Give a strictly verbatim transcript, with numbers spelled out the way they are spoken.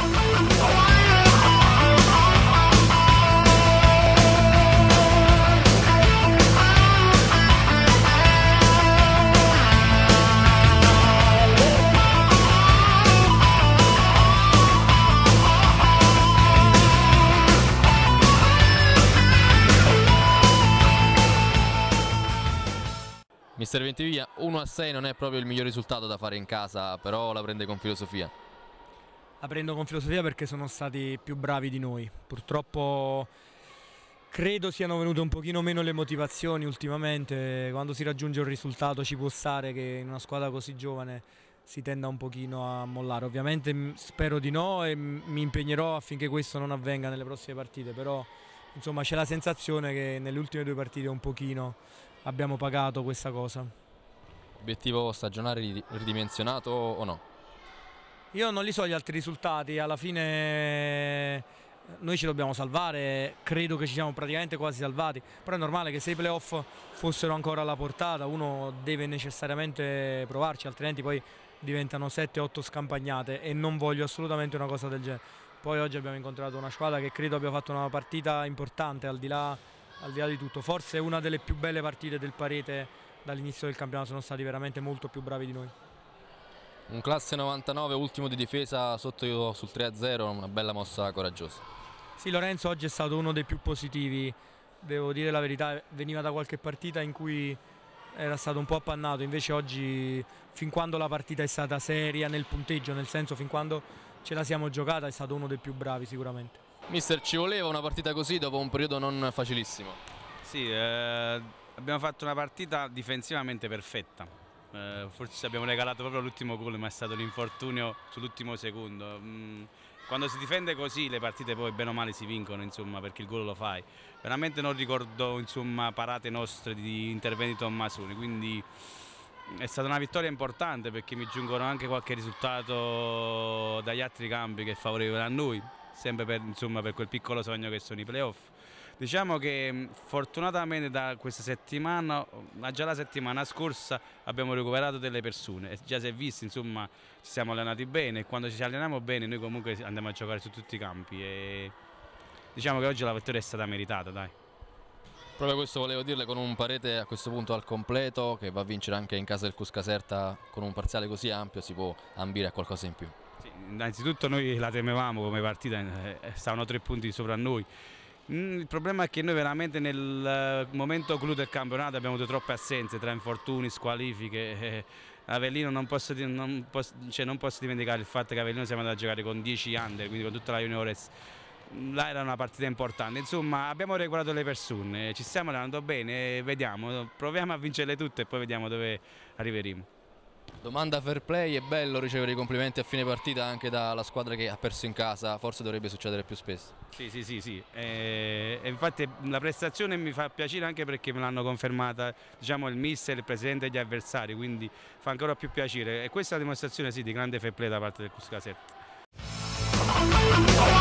Mister Ventiviglia, uno a sei non è proprio il miglior risultato da fare in casa, però la prende con filosofia. La prendo con filosofia perché sono stati più bravi di noi. Purtroppo credo siano venute un pochino meno le motivazioni ultimamente. Quando si raggiunge un risultato ci può stare che in una squadra così giovane si tenda un pochino a mollare. Ovviamente spero di no e mi impegnerò affinché questo non avvenga nelle prossime partite, però insomma c'è la sensazione che nelle ultime due partite un pochino abbiamo pagato questa cosa. Obiettivo stagionale ridimensionato o no? Io non li so gli altri risultati, alla fine noi ci dobbiamo salvare, credo che ci siamo praticamente quasi salvati, però è normale che se i playoff fossero ancora alla portata uno deve necessariamente provarci, altrimenti poi diventano sette otto scampagnate e non voglio assolutamente una cosa del genere. Poi oggi abbiamo incontrato una squadra che credo abbia fatto una partita importante al di là Al di là di tutto, forse una delle più belle partite del Parete dall'inizio del campionato, sono stati veramente molto più bravi di noi. Un classe novantanove, ultimo di difesa sotto sul tre a zero, una bella mossa coraggiosa. Sì, Lorenzo oggi è stato uno dei più positivi, devo dire la verità, veniva da qualche partita in cui era stato un po' appannato, invece oggi fin quando la partita è stata seria nel punteggio, nel senso fin quando ce la siamo giocata, è stato uno dei più bravi sicuramente. Mister, ci voleva una partita così dopo un periodo non facilissimo? Sì, eh, abbiamo fatto una partita difensivamente perfetta, eh, forse ci abbiamo regalato proprio l'ultimo gol, ma è stato l'infortunio sull'ultimo secondo. Mm, quando si difende così le partite poi bene o male si vincono, insomma, perché il gol lo fai. Veramente non ricordo, insomma, parate nostre di interventi di Tommasoni, quindi è stata una vittoria importante perché mi giungono anche qualche risultato dagli altri campi che è favorevole a noi, sempre per, insomma, per quel piccolo sogno che sono i playoff. Diciamo che fortunatamente da questa settimana, ma già la settimana scorsa abbiamo recuperato delle persone e già si è visto, insomma, ci siamo allenati bene e quando ci alleniamo bene noi comunque andiamo a giocare su tutti i campi e diciamo che oggi la vittoria è stata meritata, dai. Proprio questo volevo dirle, con un Parete a questo punto al completo che va a vincere anche in casa del Cuscaserta con un parziale così ampio, si può ambire a qualcosa in più. Sì, innanzitutto noi la temevamo come partita, eh, stavano tre punti sopra noi. Mm, il problema è che noi veramente nel momento clou del campionato abbiamo avuto troppe assenze tra infortuni, squalifiche. Eh, Avellino non posso, non, posso, cioè non posso dimenticare il fatto che Avellino siamo andati a giocare con dieci under, quindi con tutta la juniores. Là era una partita importante, insomma abbiamo regolato le persone, ci stiamo allenando bene, vediamo, proviamo a vincerle tutte e poi vediamo dove arriveremo. Domanda fair play, è bello ricevere i complimenti a fine partita anche dalla squadra che ha perso in casa, forse dovrebbe succedere più spesso. Sì, sì, sì, sì. E, e infatti la prestazione mi fa piacere anche perché me l'hanno confermata, diciamo, il mister, il presidente e gli avversari, quindi fa ancora più piacere e questa è la dimostrazione, sì, di grande fair play da parte del Cuscaserta.